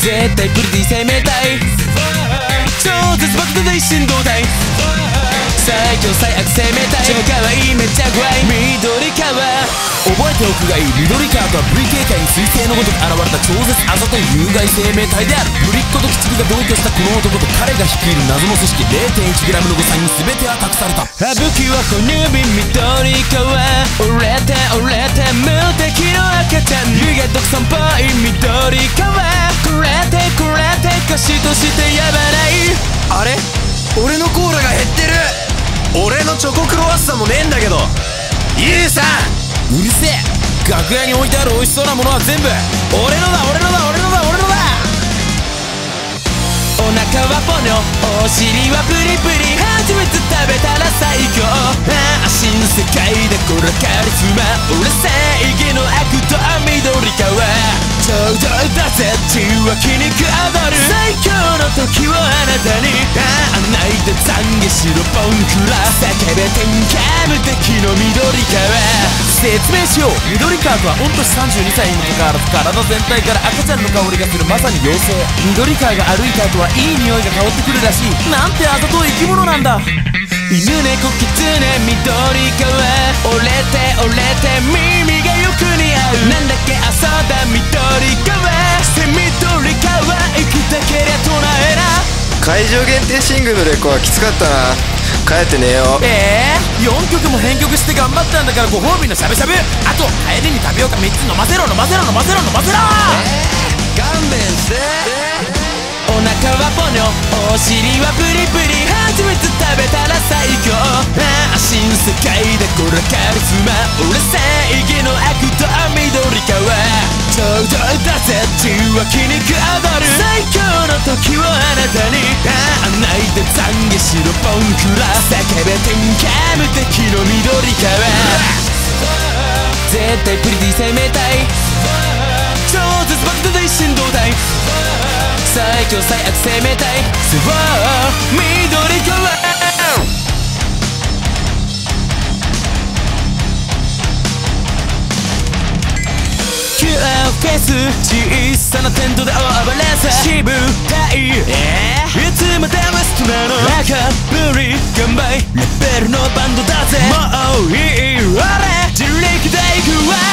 絶対プリティ生命体超絶爆弾大振動体最強最悪生命体超可愛いめっちゃ怖い緑川覚えておくがいい緑川とは V 警戒に彗星のごとく現れた超絶あざとい有害生命体であるぶりっ子と鬼畜が同居したこの男と彼が率いる謎の組織 0.1g の誤差に全ては隠された武器は哺乳瓶緑川折れて折れて無敵の赤ちゃん湯気独尊っぽい緑川これてこれて歌詞としてやばないあれ俺のコーラが減ってる俺のチョコクロワッサンもねえんだけどユウさんうるせえ楽屋に置いてある美味しそうなものは全部俺のだ俺のだ俺のだ俺のだお腹はポニョお尻はプリプリ初めて食べたら最強ああ新世界でこれカリスマ俺正義の悪と緑川ちょうどだぜ血は気にく踊る最強の時をあなたにああ泣いて懺悔しろボンクラ叫べ天下無敵の緑川説明しよう緑川とは御年32歳にもかかわらず体全体から赤ちゃんの香りがするまさに妖精緑川が歩いた後はいい匂いが香ってくるらしいなんてあざとい生き物なんだ犬猫キツネ緑川折れて折れて耳がよく似合うなんだっけあそうだ緑川して緑川生きたけりゃ唱えな会場限定シングルのレコはきつかったな帰って寝よう 4曲も編曲して頑張ったんだからご褒美のしゃぶしゃぶあと帰りにタピオカ3つ飲ませろ飲ませろ飲ませろ飲ませろ勘弁してお腹はポニョお尻はプリプリ初めて食べたら最強ああ新世界でこれカリスマ俺正義の悪と緑川ちょうどだぜ血は気にく踊る最強の時をあなたにああ泣いて懺悔しろボンクラ叫べ天下無敵の緑川絶対プリティ生命体超絶爆弾大振動体最強最悪生命体スワー緑川キュアフェス小さなテントでオーバーレース渋たいいつまでもストなの赤ぶり頑張りレベルのバンドだぜもういい俺自力で行くわ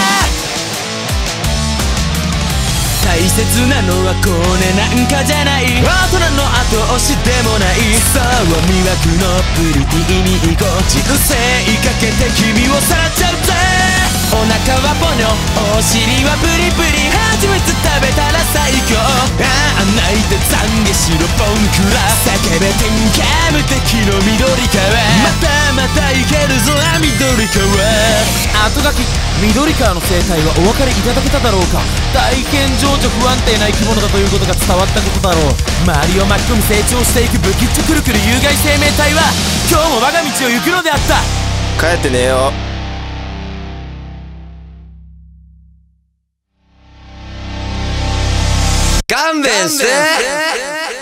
大切なのはコネなんかじゃない大人の後押しでもないそう魅惑のプリティに行こう人生かけて君をさらっちゃうぜお腹はポニョお尻はプリプリ初めて食べたら最強ああ泣いて懺悔しろボンクラ叫べ天下無敵の緑川またまたいけるぞ緑川後書き緑川の生態はお分かりいただけただろうか大変情緒不安定な生き物だということが伝わったことだろう周りを巻き込み成長していく不吉ッチョくるくる有害生命体は今日も我が道を行くのであった帰って寝よう勘弁して